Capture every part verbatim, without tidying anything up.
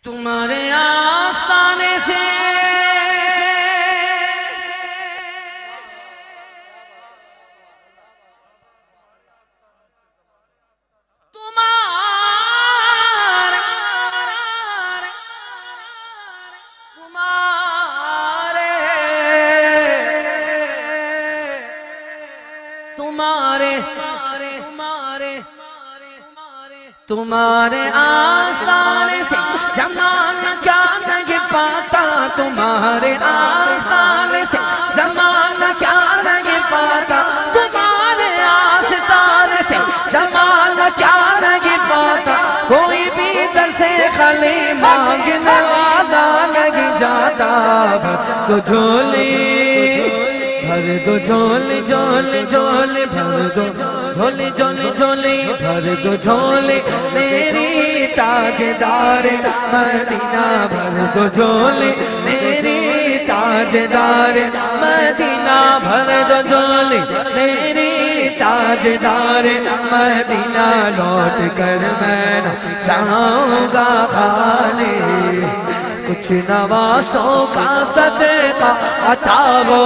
تمہارے آستانے سے تمہارے تمہارے تمہارے تمہارے آستانے سے زمانہ کیا نہیں پاتا، تمہارے آستانے سے زمانہ کیا نہیں پاتا، تمہارے آستانے سے زمانہ کیا نہیں پاتا، کوئی بھی در سے خالی مانگنے والا نہیں جاتا، بھر دو جھولی بھر دو جھولی جھولی جھولی بھر دو جھولی جھولی جھولی بھر دو جھولی میری تاجدار مدینہ، بھر دو جھولی میری تاجدار مدینہ، بھر دو جھولی میری تاجدار مدینہ، لوٹ کر میں نہ جاؤں گا خالی، کچھ نواسوں کا صدقہ عطا ہو،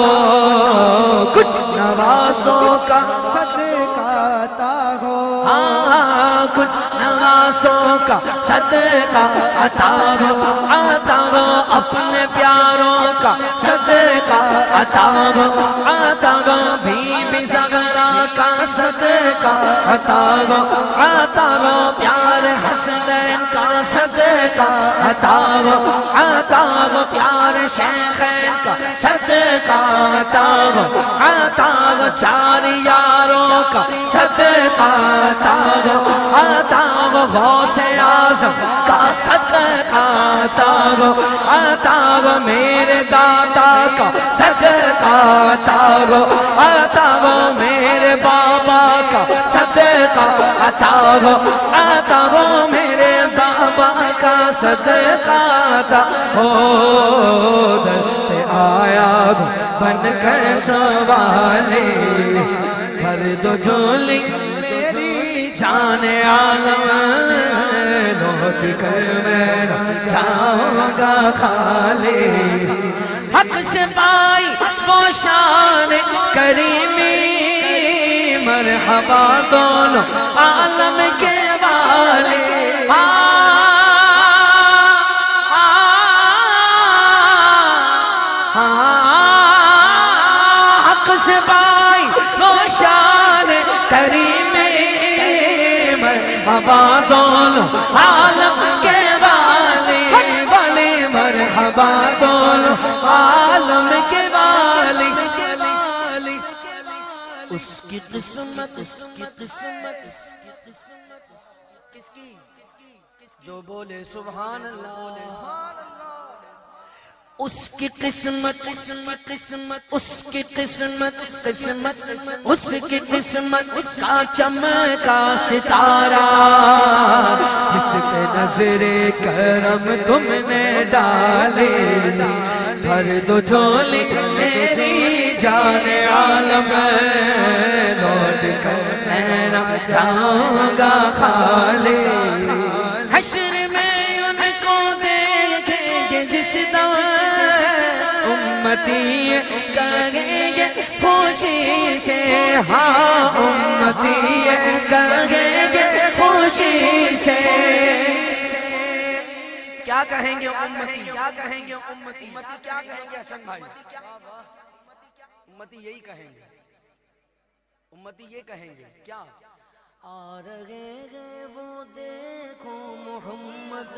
کچھ نواسوں کا صدقہ عطا ہو، ہاں کچھ نواسوں کا صدقہ عطا ہو، عطا ہو اپنے پیاروں کا صدقہ عطا ہو، عطا ہو بی بی زہرا کا صدقہ عطا ہو، عطا ہو پیار حسنین کا صدقہ عطا ہو، عطا ہو پیار شیخین کا صدقہ عطا ہو، عطا ہو چار یاروں کا صدقہ عطا ہو، عطا ہو غوث اعظم کا صدقہ عطا ہو، عطا ہو میرے داتا کا صدقہ عطا ہو، عطا ہو میرے بابا کا صدقہ عطا ہو، عطا ہو میرے بابا کا صدقہ عطا ہو، در پہ آیا بن کر سوالی، بھر دو جھولی میری جان عالم، لوٹ کر میں نہ جاؤں گا خالی، حق سے پائی وہ شان کریمی، مرحبا دونوں عالم کے والی، حق سے پائی وہ شان کریمی، مرحبا دونوں عالم کے والی، والی مرحبا دونوں عالم کے والی، اس کی قسمت اس کی قسمت کس کی جو بولے سبحان اللہ، اس کی قسمت قسمت قسمت اس کی قسمت قسمت اس کی قسمت کا چمکا ستارہ، جس پہ نظر کرم تم نے ڈالی، بھر دو جھولی میری جان عالم، لوٹ کر میں نہ جاؤں گا خالی، حشر میں ان کو دیکھیں گے جس دم امتی کہیں گے خوشی سے، ہاں امتی کہیں گے خوشی سے، کیا کہیں گے امتی کیا کہیں گے امتی امتی کیا کہیں گے حسن بھائی، امتی یہی کہیں گے، امتی یہ کہیں گے کیا، آ رہے گے وہ دیکھو محمد،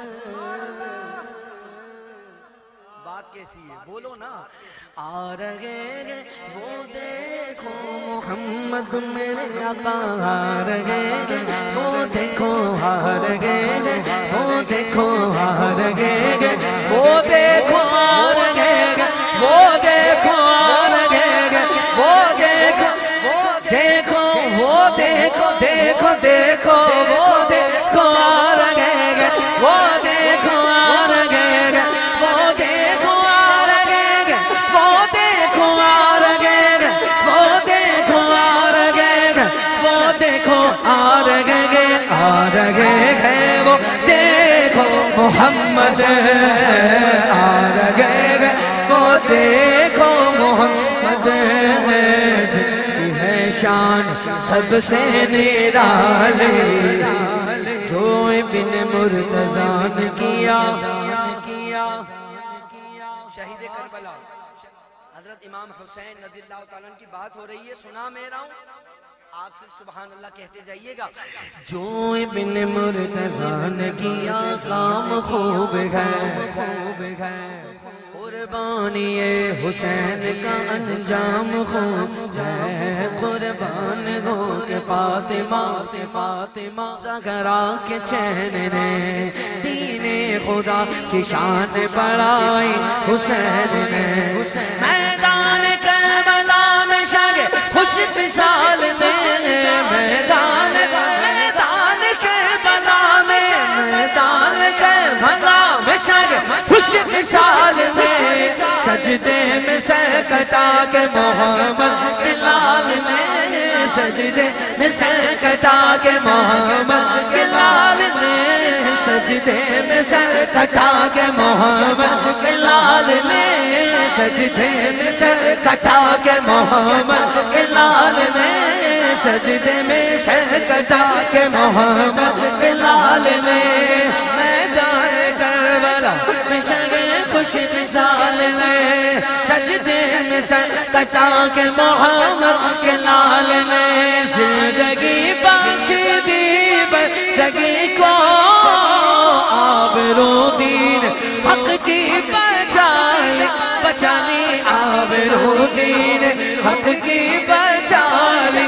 بات کیسی ہے بولو نا، آ رہے گے وہ دیکھو محمد میرے آقا، آ رہے گے وہ دیکھو، آ رہے گے وہ دیکھو، آ رہے گے وہ دیکھو، آ رہے گے وہ دیکھو، آ رہے گے وہ دیکھو، دیکھو وہ دیکھو دیکھو دیکھو وہ دیکھو، آ رہے گے وہ دیکھو، آ رہے گے وہ دیکھو، آ رہے گے وہ دیکھو، آ رہے گے وہ دیکھو، آ رہے گے وہ دیکھو، آ رہے گے آ رہے ہیں وہ محمد آ رہے ہیں وہ دیکھو محمد جتنی ہے شان سب سے نرالی جو ابن مرتضیٰ نے کیا شہید کربلا حضرت امام حسین رضی اللہ تعالیٰ عنہ کی بات ہو رہی ہے، سنا میں رہا ہوں، آپ صرف سبحان اللہ کہتے جائیے گا۔ جو ابن مرتضیٰ نے کیا کام خوب ہے، قربانی حسین کا انجام خوب ہے، قربان ہو کے فاطمہ فاطمہ زہرا کے چین نے دین خدا کی شان بڑھائی حسین نے، میدان کربلا میں شاہ خوش مثال میں، میدان میدان کربلا میں میدان کربلا میں شاہ خوش مثال میں، سجدے میں سر کٹا کے محمد بلال نے، سجدے میں سر کٹا کے محمد بلال نے، سجدے میں سر کٹا کے محمد بلال نے، سجدے میں سر کٹا کے محمد بلال نے، سجدے میں سر کٹا کے محمد بلال نے، میدان کربلا میں شگے خوش مثال نے، سجدے میں سر کٹا کے محمد بلال نے، زندگی بخش دی بندگی کو آبرو دین حق کی بچالی بچالی آبرو دین حق کی بچالی۔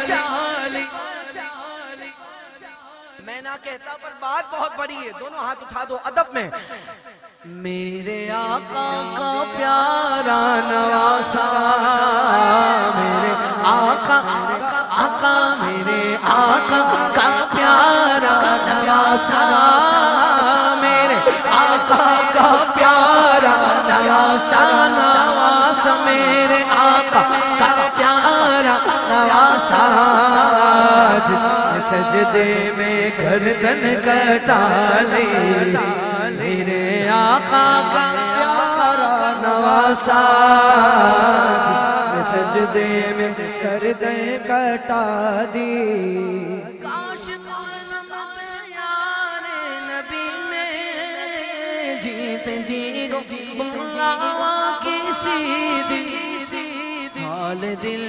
میں نہ کہتا پر بات بہت بڑی ہے، دونوں ہاتھ اٹھا دو ادب میں۔ میرے آقا کا پیارا نواسا، میرے آقا آقا میرے آقا کا پیارا نواسا، میرے آقا کا پیارا نواسا، نواسا میرے آقا کا پیارا نواسا، جس نے سجدے میں گردن کٹا لی، میرے آقا کا پیارا نواسا، جس نے سجدے میں گردن کٹا دی۔ کاش پرنمت یار نبی میں جیت جی گو بلاوا کسی دل، حال دل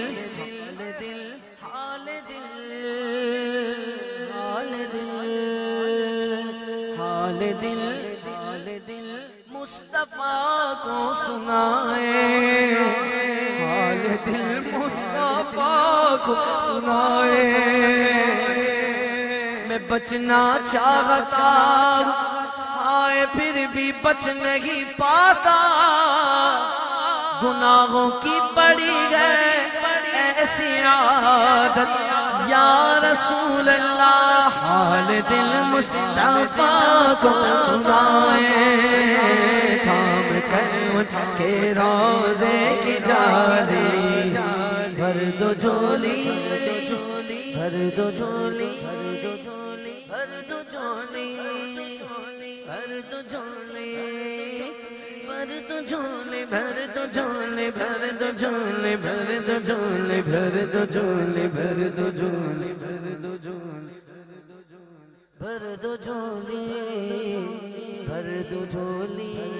حال دل حال دل حال دل حال دل مصطفیٰ کو سنائے، حال دل مصطفیٰ کو سنائے، میں بچنا چاہتا آئے پھر بھی بچ نہیں پاتا، گناہوں کی بڑی ہے ایسی عادت یا رسول اللہ، حال دل مصطفیٰ کو سنائے، تھام کر ان کے روزے کی جاری، بھر دو جھولی بھر دو جھولی بھر دو جھولی بھر دو جھولی بھر دو جھولی بھر دو جھولی بھر دو جھولی بھر دو جھولی بھر دو جھولی بھر دو جھولی بھر دو جھولی بھر دو جھولی بھر دو جھولی